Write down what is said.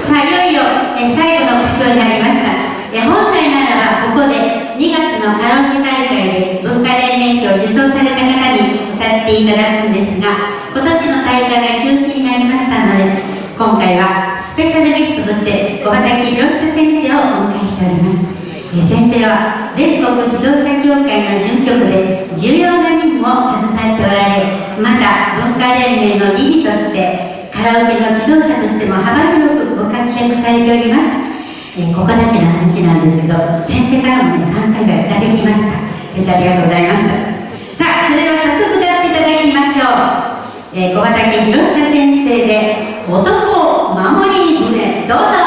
さあ、いよいよ最後の歌唱になりました。本来ならばここで2月のカラオケ大会で文化連盟賞を受賞された方に歌っていただくんですが、今年の大会が中止になりましたので、今回はスペシャルゲストとして小畑博久先生をお迎えしております。先生は全国指導者協会の事務局で重要な任務を携えておられ、また文化連盟の理事としてカラオケの指導者としても幅広くご活躍されております。ここだけの話なんですけど、先生からもね3回ぐらい歌ってきました。先生ありがとうございました。さあ、それでは早速歌っていただきましょう。小畑博久先生で男守り船、どうぞ。